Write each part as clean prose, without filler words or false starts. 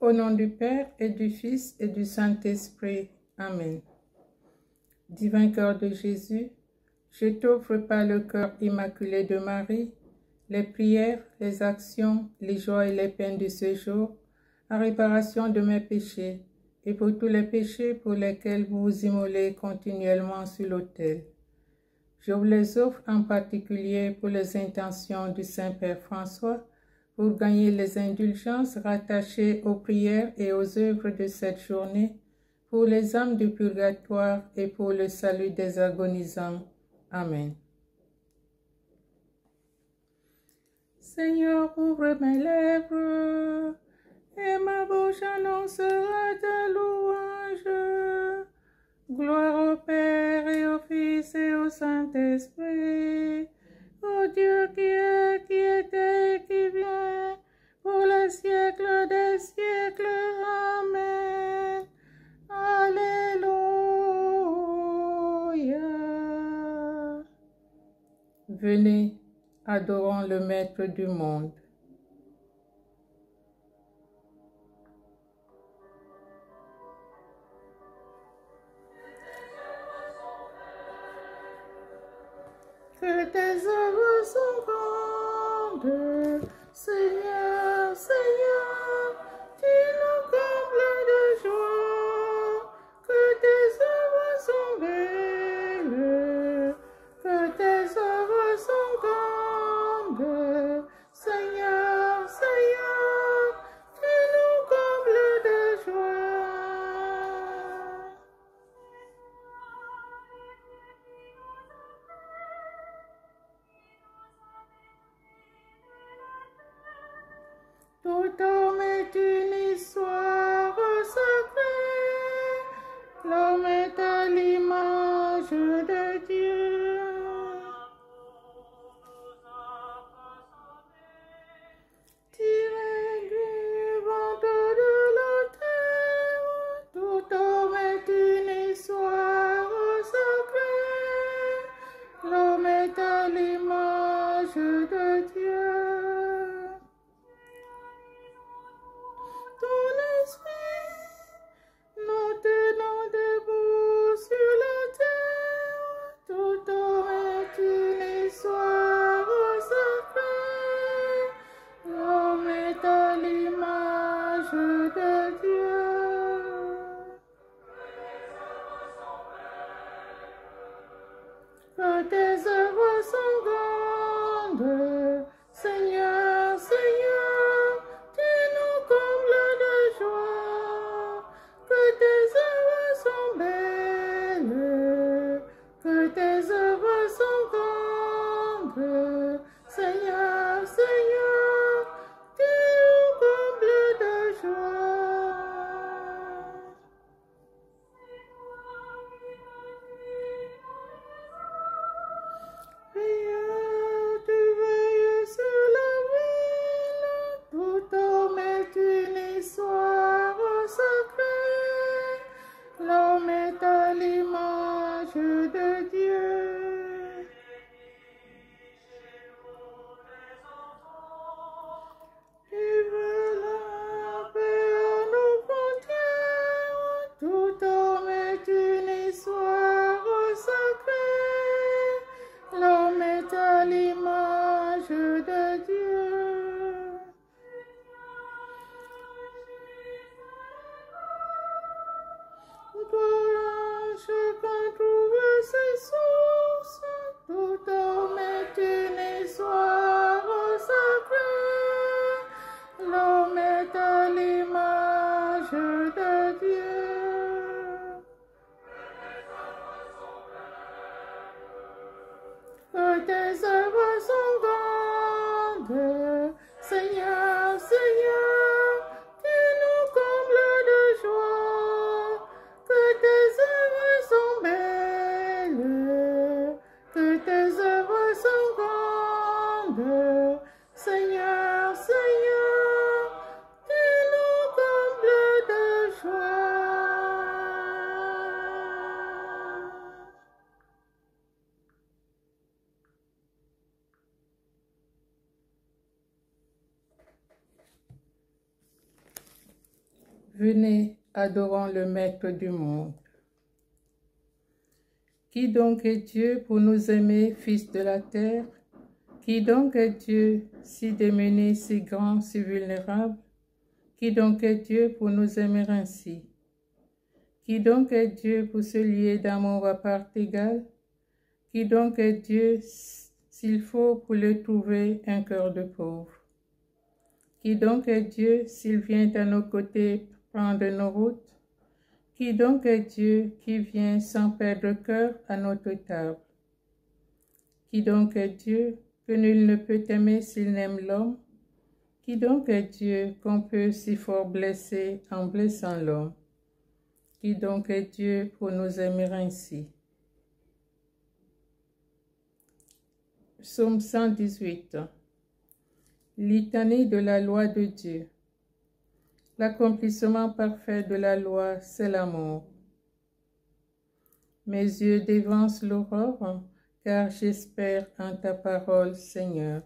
Au nom du Père et du Fils et du Saint-Esprit. Amen. Divin cœur de Jésus, je t'offre par le cœur immaculé de Marie, les prières, les actions, les joies et les peines de ce jour, en réparation de mes péchés, et pour tous les péchés pour lesquels vous vous immolez continuellement sur l'autel. Je vous les offre en particulier pour les intentions du Saint-Père François, pour gagner les indulgences rattachées aux prières et aux œuvres de cette journée, pour les âmes du purgatoire et pour le salut des agonisants. Amen. Seigneur, ouvre mes lèvres, et ma bouche annoncera ta louange. Gloire au Père et au Fils et au Saint-Esprit, ô Dieu qui est, qui était et qui vient, pour les siècles des siècles. Amen. Alléluia. Venez, adorons le Maître du monde. Que tes œuvres sont grandes, Seigneur, Seigneur, tu nous combles de joie. Que tes œuvres sont belles, que tes œuvres sont grandes, Seigneur, Seigneur, tu nous combles de joie. Tout homme est une histoire sacrée, l'homme est à l'image de Dieu. Tiré du ventre de la terre, tout homme est une histoire sacrée, l'homme est à l'image de Dieu. Ton esprit, nous tenons debout sur la terre. Tout homme est une histoire sacrée. L'homme est à l'image de Dieu. Que tes œuvres sont grandes, Seigneur, Seigneur, tu nous combles de joie. Que tes œuvres sont belles, que tes œuvres sont grandes, Seigneur, Seigneur, tu nous combles de joie. Venez, adorons le Maître du monde. Qui donc est Dieu pour nous aimer, fils de la terre? Qui donc est Dieu, si démuni, si grand, si vulnérable? Qui donc est Dieu pour nous aimer ainsi? Qui donc est Dieu pour se lier d'amour à part égale? Qui donc est Dieu s'il faut pour le trouver un cœur de pauvre? Qui donc est Dieu s'il vient à nos côtés prendre nos routes? Qui donc est Dieu qui vient sans perdre cœur à notre table? Qui donc est Dieu que nul ne peut aimer s'il n'aime l'homme? Qui donc est Dieu qu'on peut si fort blesser en blessant l'homme? Qui donc est Dieu pour nous aimer ainsi? Psaume 118. Litanie de la loi de Dieu. L'accomplissement parfait de la loi, c'est l'amour. Mes yeux dévancent l'aurore, car j'espère en ta parole, Seigneur.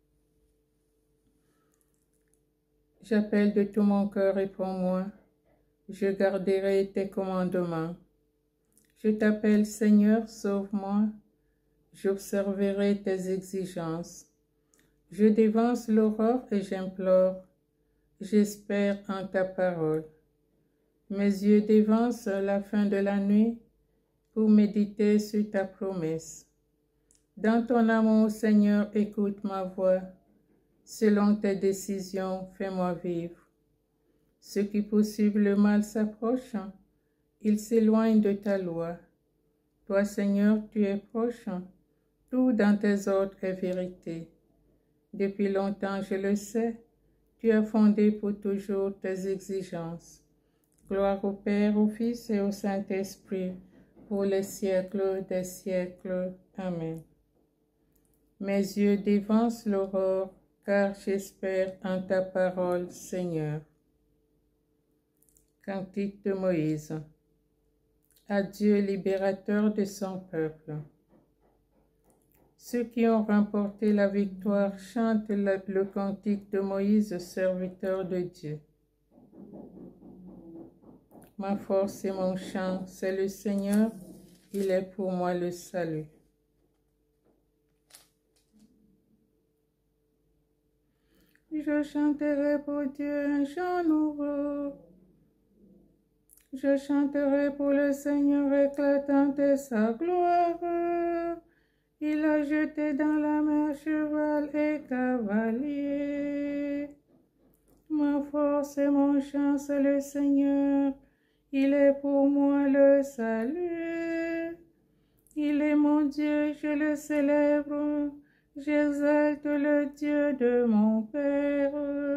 J'appelle de tout mon cœur, réponds-moi, je garderai tes commandements. Je t'appelle, Seigneur, sauve-moi, j'observerai tes exigences. Je dévance l'aurore et j'implore, j'espère en ta parole. Mes yeux dévancent la fin de la nuit pour méditer sur ta promesse. Dans ton amour, Seigneur, écoute ma voix. Selon tes décisions, fais-moi vivre. Ceux qui poursuivent le mal s'approchent, ils s'éloignent de ta loi. Toi, Seigneur, tu es proche, tout dans tes ordres est vérité. Depuis longtemps, je le sais, tu as fondé pour toujours tes exigences. Gloire au Père, au Fils et au Saint-Esprit, pour les siècles des siècles. Amen. Mes yeux dévancent l'aurore, car j'espère en ta parole, Seigneur. Cantique de Moïse. À Dieu, libérateur de son peuple. Ceux qui ont remporté la victoire chantent le cantique de Moïse, serviteur de Dieu. Ma force et mon chant, c'est le Seigneur, il est pour moi le salut. Je chanterai pour Dieu un chant nouveau. Je chanterai pour le Seigneur éclatant de sa gloire. Il a jeté dans la mer cheval et cavalier. Ma force et mon chant, c'est le Seigneur. Il est pour moi le salut. Il est mon Dieu, je le célèbre. J'exalte le Dieu de mon Père.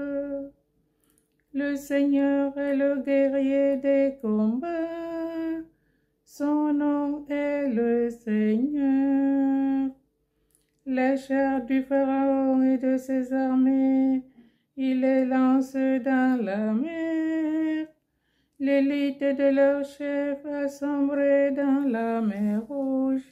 Le Seigneur est le guerrier des combats. Son nom est le Seigneur. Les chars du Pharaon et de ses armées, il les lance dans la mer. L'élite de leur chef a sombré dans la mer Rouge.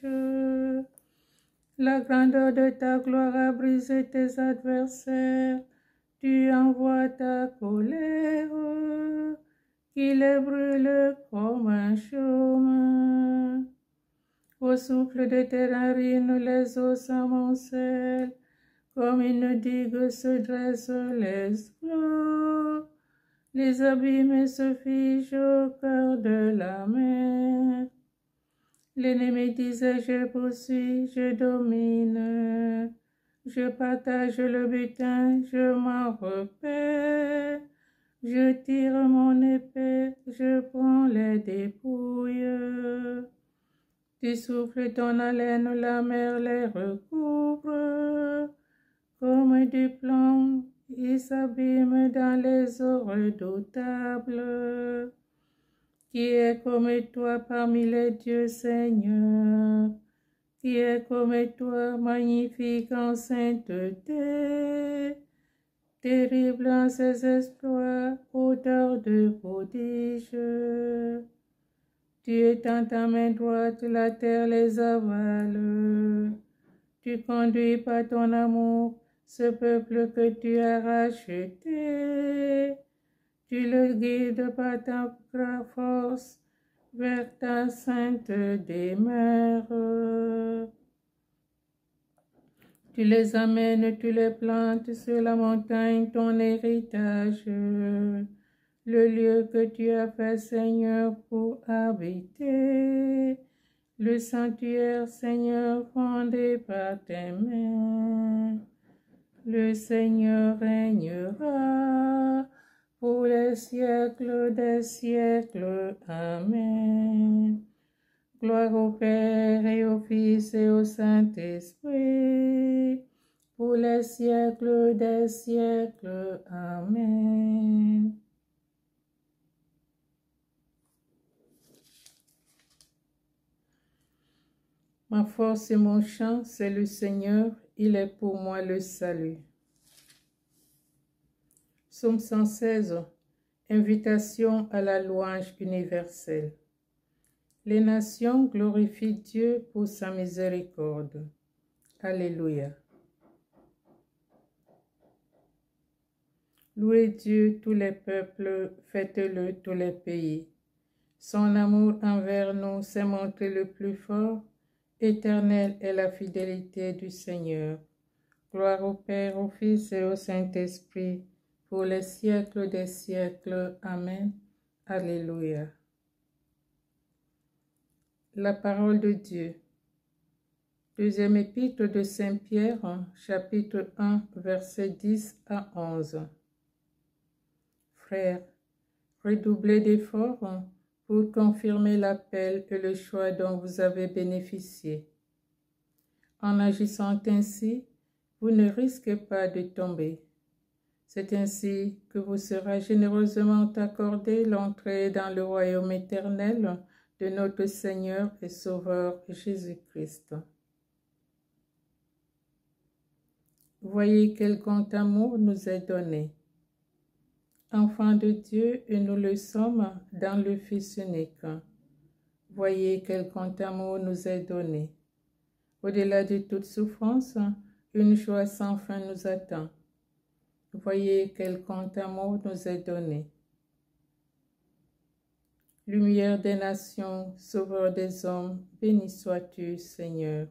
La grandeur de ta gloire a brisé tes adversaires. Tu envoies ta colère, qui les brûle comme un chaume. Au souffle de tes narines, les eaux s'amoncellent, comme une digue se dressent les flots. Les abîmes se figent au cœur de la mer. L'ennemi disait, je poursuis, je domine. Je partage le butin, je m'en repère. Je tire mon épée, je prends les dépouilles. Tu souffles ton haleine, la mer les recouvre. Comme du plomb, ils s'abîment dans les eaux redoutables. Qui est comme toi parmi les dieux, Seigneur? Qui est comme toi, magnifique en sainteté, terrible en ses exploits, auteur de prodiges. Tu étends ta main droite, la terre les avale. Tu conduis par ton amour ce peuple que tu as racheté. Tu le guides par ta force vers ta sainte demeure. Tu les amènes, tu les plantes sur la montagne, ton héritage, le lieu que tu as fait, Seigneur, pour habiter, le sanctuaire, Seigneur, fondé par tes mains. Le Seigneur régnera pour les siècles des siècles. Amen. Gloire au Père et au Fils et au Saint-Esprit, pour les siècles des siècles. Amen. Ma force et mon chant, c'est le Seigneur, il est pour moi le salut. Psaume 116, invitation à la louange universelle. Les nations glorifient Dieu pour sa miséricorde. Alléluia. Louez Dieu tous les peuples, faites-le tous les pays. Son amour envers nous s'est montré le plus fort. Éternelle est la fidélité du Seigneur. Gloire au Père, au Fils et au Saint-Esprit, pour les siècles des siècles. Amen. Alléluia. La parole de Dieu. Deuxième épître de Saint Pierre, chapitre 1, versets 10 à 11. Frères, redoublez d'efforts pour confirmer l'appel et le choix dont vous avez bénéficié. En agissant ainsi, vous ne risquez pas de tomber. C'est ainsi que vous sera généreusement accordée l'entrée dans le royaume éternel de notre Seigneur et Sauveur Jésus-Christ. Voyez quel grand amour nous est donné. Enfants de Dieu, et nous le sommes dans le Fils unique. Voyez quel grand amour nous est donné. Au-delà de toute souffrance, une joie sans fin nous attend. Voyez quel grand amour nous est donné. Lumière des nations, sauveur des hommes, béni sois-tu, Seigneur.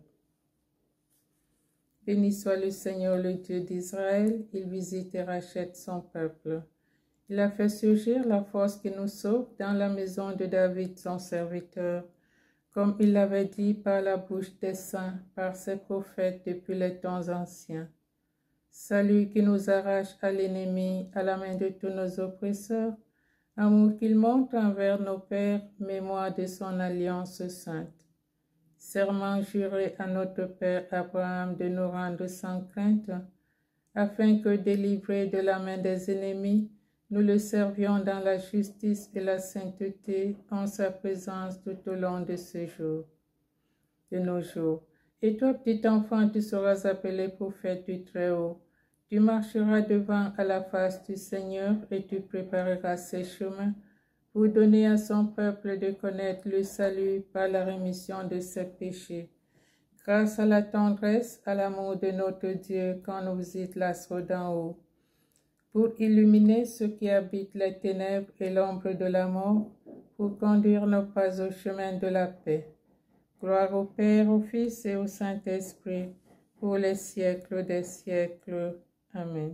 Béni soit le Seigneur, le Dieu d'Israël, il visite et rachète son peuple. Il a fait surgir la force qui nous sauve dans la maison de David, son serviteur, comme il l'avait dit par la bouche des saints, par ses prophètes depuis les temps anciens. Salut qui nous arrache à l'ennemi, à la main de tous nos oppresseurs, amour qu'il montre envers nos pères, mémoire de son alliance sainte. Serment juré à notre Père Abraham de nous rendre sans crainte, afin que, délivrés de la main des ennemis, nous le servions dans la justice et la sainteté en sa présence tout au long de ce jour, de nos jours. Et toi, petit enfant, tu seras appelé prophète du Très-Haut. Tu marcheras devant à la face du Seigneur et tu prépareras ses chemins pour donner à son peuple de connaître le salut par la rémission de ses péchés. Grâce à la tendresse, à l'amour de notre Dieu, quand nous visite l'astre d'en haut, pour illuminer ceux qui habitent les ténèbres et l'ombre de la mort, pour conduire nos pas au chemin de la paix. Gloire au Père, au Fils et au Saint-Esprit, pour les siècles des siècles. Amen.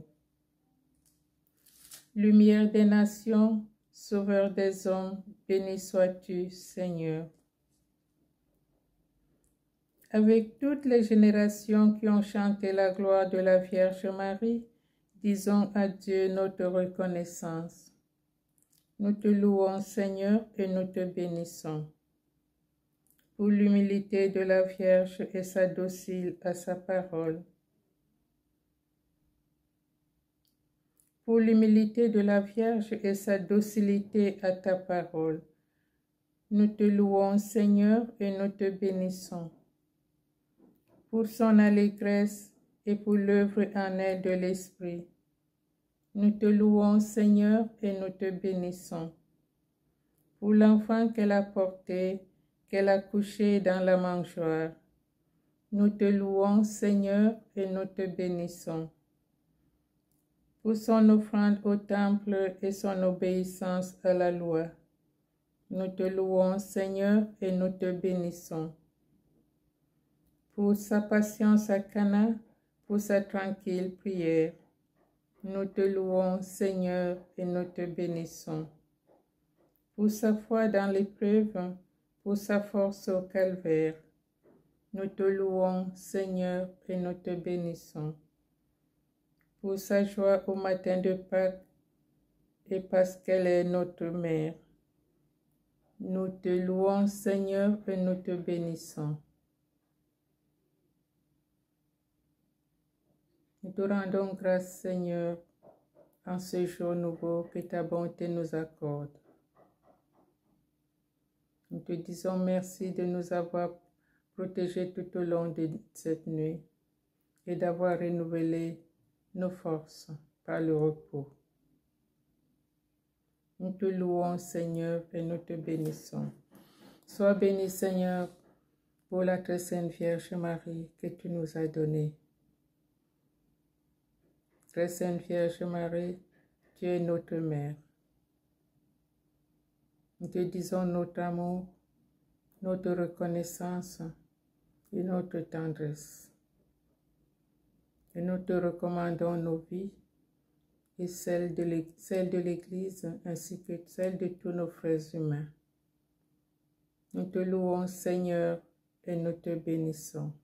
Lumière des nations, Sauveur des hommes, béni sois-tu, Seigneur. Avec toutes les générations qui ont chanté la gloire de la Vierge Marie, disons à Dieu notre reconnaissance. Nous te louons, Seigneur, et nous te bénissons. Pour l'humilité de la Vierge et sa docile à sa parole. Pour l'humilité de la Vierge et sa docilité à ta parole. Nous te louons, Seigneur, et nous te bénissons. Pour son allégresse et pour l'œuvre en elle de l'Esprit. Nous te louons, Seigneur, et nous te bénissons. Pour l'enfant qu'elle a porté, qu'elle a couché dans la mangeoire. Nous te louons, Seigneur, et nous te bénissons. pour son offrande au temple et son obéissance à la loi. Nous te louons, Seigneur, et nous te bénissons. Pour sa patience à Cana, pour sa tranquille prière. Nous te louons, Seigneur, et nous te bénissons. Pour sa foi dans l'épreuve, pour sa force au calvaire. Nous te louons, Seigneur, et nous te bénissons. Pour sa joie au matin de Pâques, et parce qu'elle est notre mère. Nous te louons, Seigneur, et nous te bénissons. Nous te rendons grâce, Seigneur, en ce jour nouveau que ta bonté nous accorde. Nous te disons merci de nous avoir protégés tout au long de cette nuit et d'avoir renouvelé nos forces par le repos. Nous te louons, Seigneur, et nous te bénissons. Sois béni, Seigneur, pour la très sainte Vierge Marie que tu nous as donnée. Très sainte Vierge Marie, tu es notre mère. Nous te disons notre amour, notre reconnaissance et notre tendresse. Et nous te recommandons nos vies et celles de l'Église ainsi que celles de tous nos frères humains. Nous te louons, Seigneur, et nous te bénissons.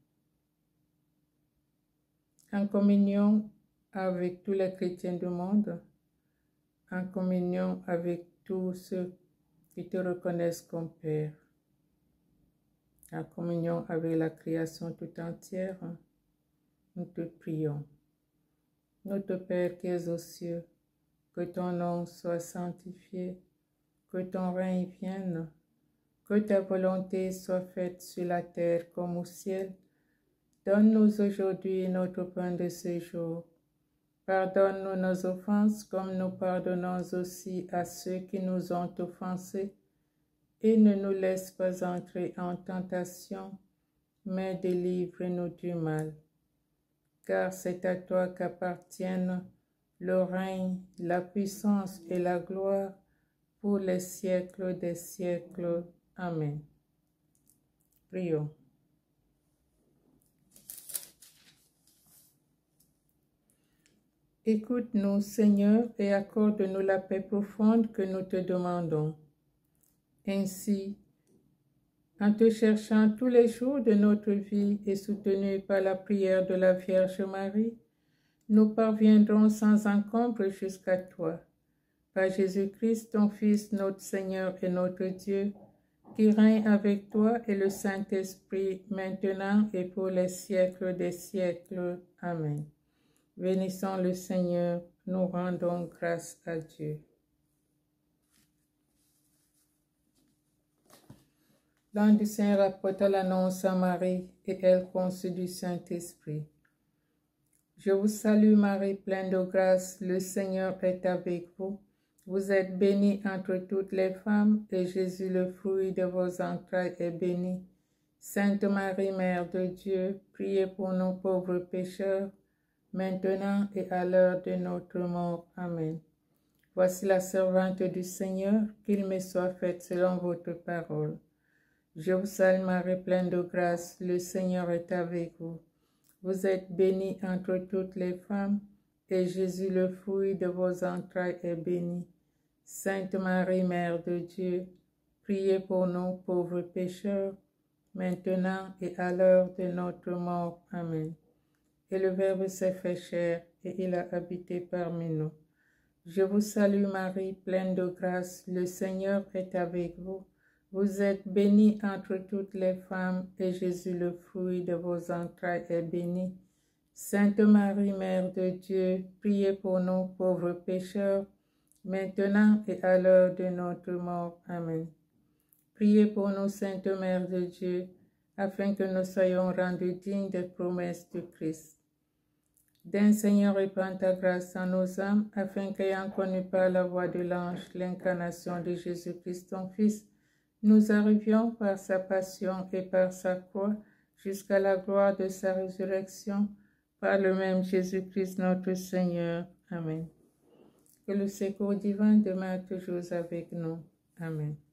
En communion avec tous les chrétiens du monde, en communion avec tous ceux qui te reconnaissent comme Père, en communion avec la création tout entière, nous te prions. Notre Père qui es aux cieux, que ton nom soit sanctifié, que ton règne vienne, que ta volonté soit faite sur la terre comme au ciel. Donne-nous aujourd'hui notre pain de ce jour. Pardonne-nous nos offenses comme nous pardonnons aussi à ceux qui nous ont offensés. Et ne nous laisse pas entrer en tentation, mais délivre-nous du mal. Car c'est à toi qu'appartiennent le règne, la puissance et la gloire pour les siècles des siècles. Amen. Prions. Écoute-nous, Seigneur, et accorde-nous la paix profonde que nous te demandons. Ainsi, en te cherchant tous les jours de notre vie et soutenus par la prière de la Vierge Marie, nous parviendrons sans encombre jusqu'à toi. Par Jésus-Christ, ton Fils, notre Seigneur et notre Dieu, qui règne avec toi et le Saint-Esprit, maintenant et pour les siècles des siècles. Amen. Bénissons le Seigneur, nous rendons grâce à Dieu. L'ange du Seigneur apporta l'annonce à Marie, et elle conçut du Saint-Esprit. Je vous salue Marie, pleine de grâce, le Seigneur est avec vous. Vous êtes bénie entre toutes les femmes, et Jésus, le fruit de vos entrailles, est béni. Sainte Marie, Mère de Dieu, priez pour nous pauvres pécheurs, maintenant et à l'heure de notre mort. Amen. Voici la servante du Seigneur, qu'il me soit fait selon votre parole. Je vous salue Marie, pleine de grâce, le Seigneur est avec vous. Vous êtes bénie entre toutes les femmes, et Jésus, le fruit de vos entrailles, est béni. Sainte Marie, Mère de Dieu, priez pour nous pauvres pécheurs, maintenant et à l'heure de notre mort. Amen. Et le Verbe s'est fait chair, et il a habité parmi nous. Je vous salue Marie, pleine de grâce, le Seigneur est avec vous. Vous êtes bénie entre toutes les femmes, et Jésus, le fruit de vos entrailles, est béni. Sainte Marie, Mère de Dieu, priez pour nous pauvres pécheurs, maintenant et à l'heure de notre mort. Amen. Priez pour nous, Sainte Mère de Dieu, afin que nous soyons rendus dignes des promesses du Christ. D'un Seigneur, répand ta grâce en nos âmes, afin qu'ayant connu par la voix de l'ange l'incarnation de Jésus-Christ, ton Fils, nous arrivions par sa passion et par sa croix jusqu'à la gloire de sa résurrection, par le même Jésus-Christ notre Seigneur. Amen. Que le secours divin demeure toujours avec nous. Amen.